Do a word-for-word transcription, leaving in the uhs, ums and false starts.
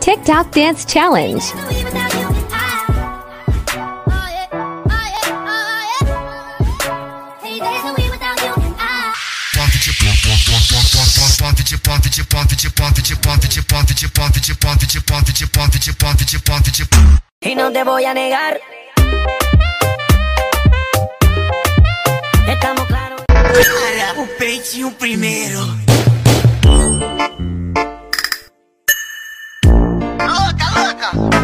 TikTok Dance Challenge. Y no te voy a negar. Estamos claros. Para o peitinho primeiro. Louca, louca.